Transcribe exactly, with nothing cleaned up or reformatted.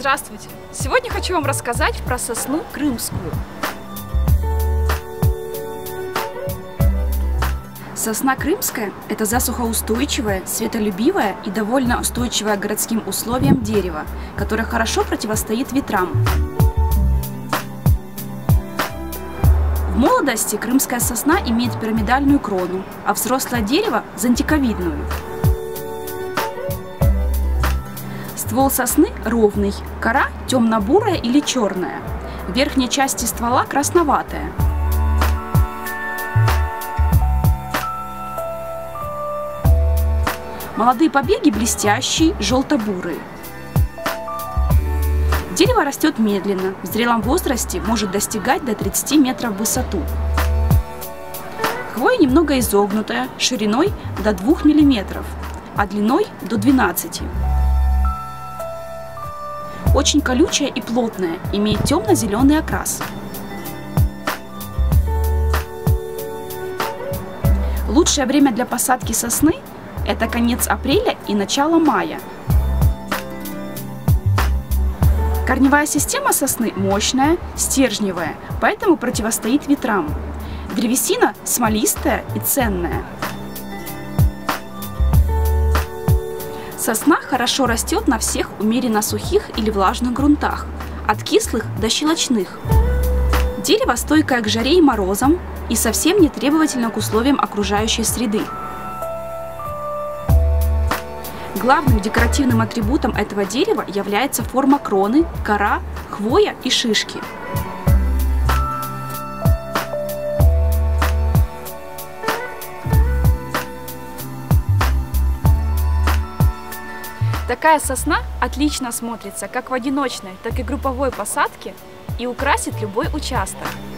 Здравствуйте! Сегодня хочу вам рассказать про сосну крымскую. Сосна крымская – это засухоустойчивое, светолюбивое и довольно устойчивое к городским условиям дерево, которое хорошо противостоит ветрам. В молодости крымская сосна имеет пирамидальную крону, а взрослое дерево – зонтиковидную. Ствол сосны ровный, кора темно-бурая или черная. В верхней части ствола красноватая. Молодые побеги блестящие, желто-бурые. Дерево растет медленно, в зрелом возрасте может достигать до тридцати метров в высоту. Хвоя немного изогнутая, шириной до двух миллиметров, а длиной до двенадцати. Очень колючая и плотная, имеет темно-зеленый окрас. Лучшее время для посадки сосны – это конец апреля и начало мая. Корневая система сосны мощная, стержневая, поэтому противостоит ветрам. Древесина смолистая и ценная. Сосна хорошо растет на всех умеренно сухих или влажных грунтах, от кислых до щелочных. Дерево стойкое к жаре и морозам и совсем не требовательно к условиям окружающей среды. Главным декоративным атрибутом этого дерева является форма кроны, кора, хвоя и шишки. Такая сосна отлично смотрится как в одиночной, так и групповой посадке и украсит любой участок.